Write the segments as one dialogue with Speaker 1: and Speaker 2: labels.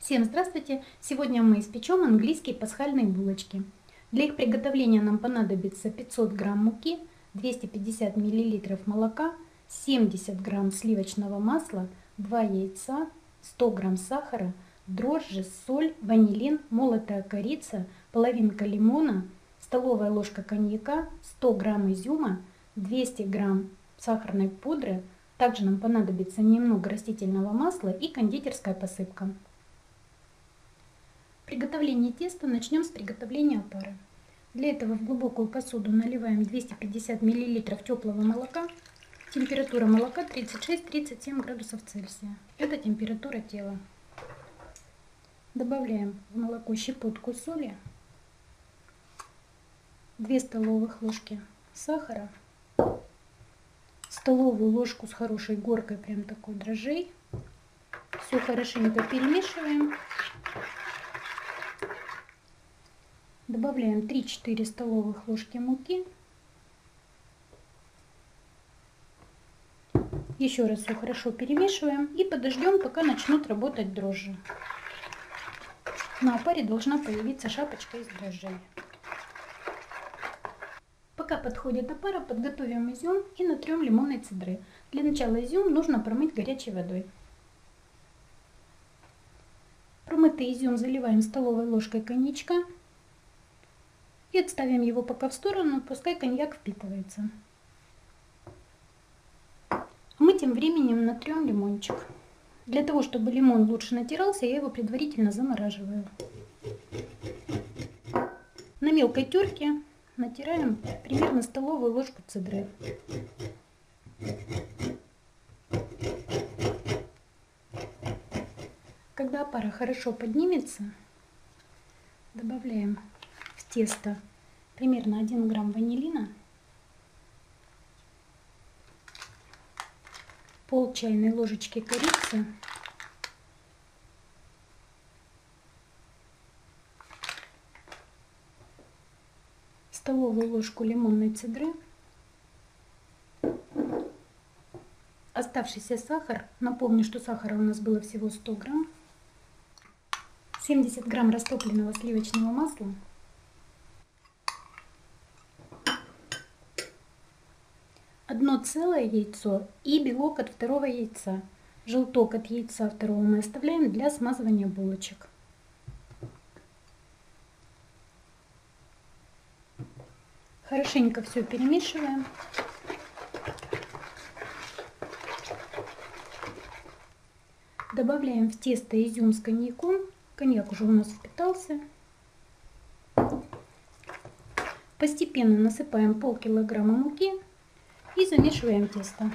Speaker 1: Всем здравствуйте! Сегодня мы испечем английские пасхальные булочки. Для их приготовления нам понадобится 500 грамм муки, 250 миллилитров молока, 70 грамм сливочного масла, 2 яйца, 100 грамм сахара, дрожжи, соль, ванилин, молотая корица, половинка лимона, столовая ложка коньяка, 100 грамм изюма, 200 грамм сахарной пудры. Также нам понадобится немного растительного масла и кондитерская посыпка. Приготовление теста начнем с приготовления опары. Для этого в глубокую посуду наливаем 250 мл теплого молока. Температура молока 36-37 градусов Цельсия. Это температура тела. Добавляем в молоко щепотку соли, 2 столовых ложки сахара, столовую ложку с хорошей горкой прям такой дрожжей. Все хорошенько перемешиваем. Добавляем 3-4 столовых ложки муки. Еще раз все хорошо перемешиваем и подождем, пока начнут работать дрожжи. На опаре должна появиться шапочка из дрожжей. Пока подходит опара, подготовим изюм и натрем лимонной цедры. Для начала изюм нужно промыть горячей водой. Промытый изюм заливаем столовой ложкой коньячка. И отставим его пока в сторону, пускай коньяк впитывается. Мы тем временем натрем лимончик. Для того, чтобы лимон лучше натирался, я его предварительно замораживаю. На мелкой терке натираем примерно столовую ложку цедры. Когда опара хорошо поднимется, добавляем в тесто примерно 1 грамм ванилина, пол чайной ложечки корицы, столовую ложку лимонной цедры, оставшийся сахар, напомню, что сахара у нас было всего 100 грамм, 70 грамм растопленного сливочного масла, одно целое яйцо и белок от второго яйца. Желток от яйца второго мы оставляем для смазывания булочек. Хорошенько все перемешиваем. Добавляем в тесто изюм с коньяком. Коньяк уже у нас впитался. Постепенно насыпаем полкилограмма муки и замешиваем тесто.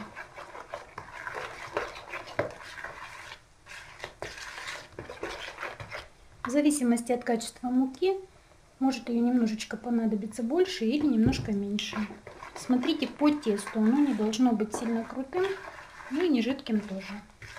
Speaker 1: В зависимости от качества муки, может ее немножечко понадобится больше или немножко меньше. Смотрите по тесту, оно не должно быть сильно крутым, ну и не жидким тоже.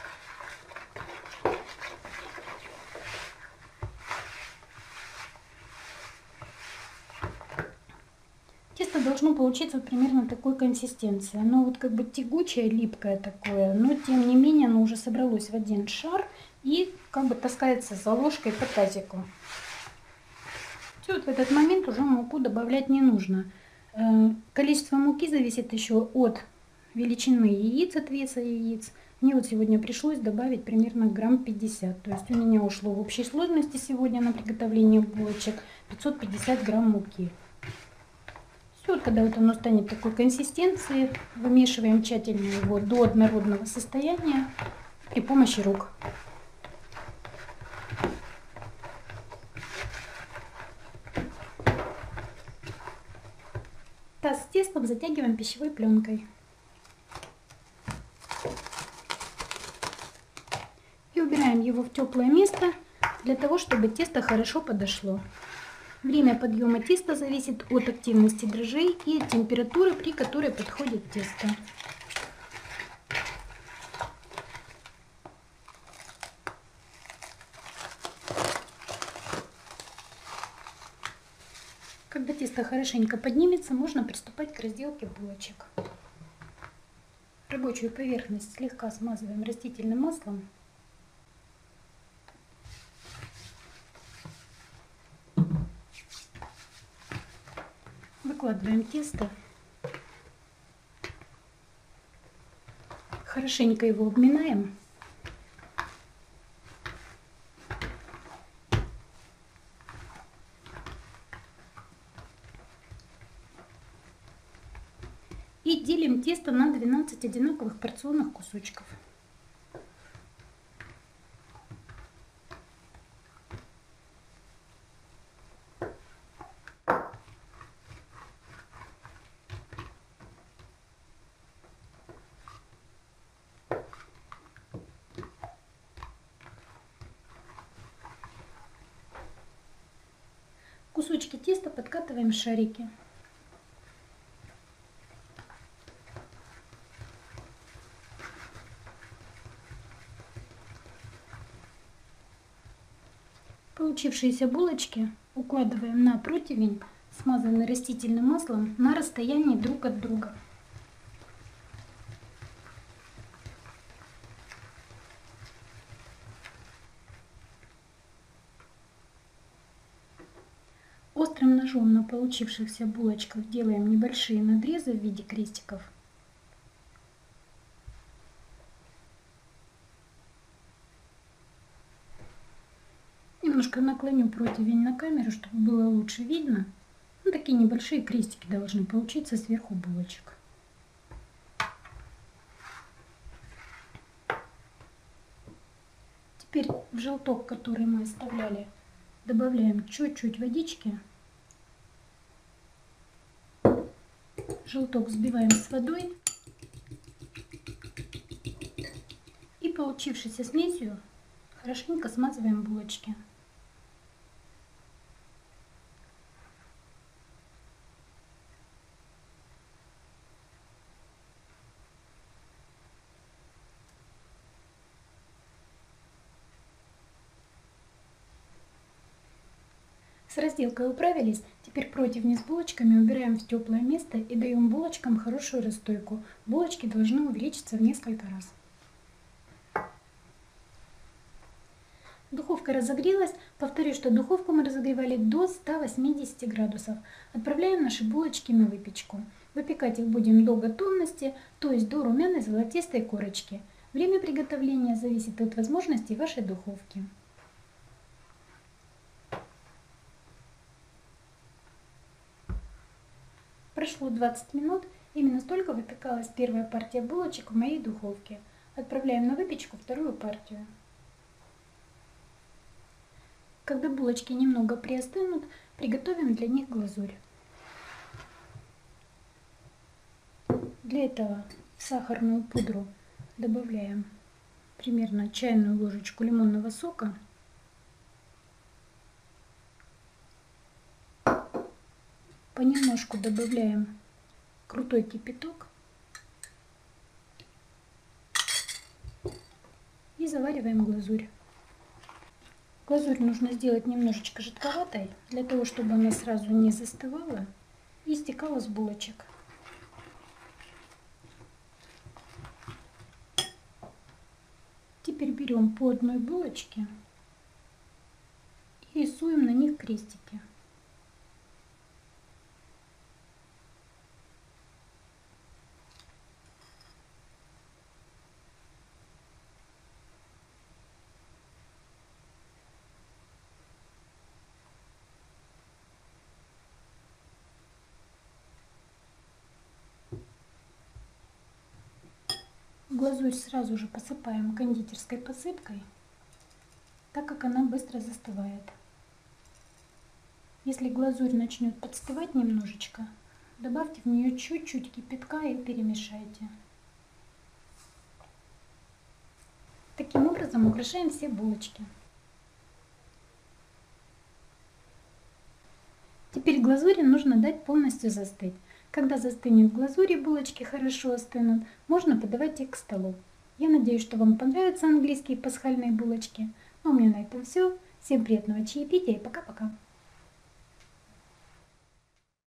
Speaker 1: Тесто должно получиться примерно такой консистенции. Оно вот как бы тягучее, липкое такое, но тем не менее оно уже собралось в один шар и как бы таскается за ложкой по тазику. Все, вот в этот момент уже муку добавлять не нужно. Количество муки зависит еще от величины яиц, от веса яиц. Мне вот сегодня пришлось добавить примерно грамм 50. То есть у меня ушло в общей сложности сегодня на приготовление булочек 550 грамм муки. Все, когда вот оно станет такой консистенции, вымешиваем тщательно его до однородного состояния при помощи рук. Таз с тестом затягиваем пищевой пленкой. И убираем его в теплое место для того, чтобы тесто хорошо подошло. Время подъема теста зависит от активности дрожжей и от температуры, при которой подходит тесто. Когда тесто хорошенько поднимется, можно приступать к разделке булочек. Рабочую поверхность слегка смазываем растительным маслом. Выкладываем тесто. Хорошенько его обминаем. И делим тесто на 12 одинаковых порционных кусочков. Кусочки теста подкатываем в шарики. Получившиеся булочки укладываем на противень, смазанный растительным маслом, на расстоянии друг от друга. Острым ножом на получившихся булочках делаем небольшие надрезы в виде крестиков. Немножко наклоню противень на камеру, чтобы было лучше видно. Ну, такие небольшие крестики должны получиться сверху булочек. Теперь в желток, который мы оставляли, добавляем чуть-чуть водички. Желток взбиваем с водой. И получившейся смесью хорошенько смазываем булочки. С разделкой управились, теперь противни с булочками убираем в теплое место и даем булочкам хорошую расстойку. Булочки должны увеличиться в несколько раз. Духовка разогрелась. Повторю, что духовку мы разогревали до 180 градусов. Отправляем наши булочки на выпечку. Выпекать их будем до готовности, то есть до румяной золотистой корочки. Время приготовления зависит от возможностей вашей духовки. Прошло 20 минут, именно столько выпекалась первая партия булочек в моей духовке. Отправляем на выпечку вторую партию. Когда булочки немного приостынут, приготовим для них глазурь. Для этого в сахарную пудру добавляем примерно чайную ложечку лимонного сока. Понемножку добавляем крутой кипяток и завариваем глазурь. Глазурь нужно сделать немножечко жидковатой, для того, чтобы она сразу не застывала и стекала с булочек. Теперь берем по одной булочке и рисуем на них крестики. Глазурь сразу же посыпаем кондитерской посыпкой, так как она быстро застывает. Если глазурь начнет подстывать немножечко, добавьте в нее чуть-чуть кипятка и перемешайте. Таким образом украшаем все булочки. Теперь глазури нужно дать полностью застыть. Когда застынет глазурь и булочки хорошо остынут, можно подавать их к столу. Я надеюсь, что вам понравятся английские пасхальные булочки. А у меня на этом все. Всем приятного чаепития и пока-пока.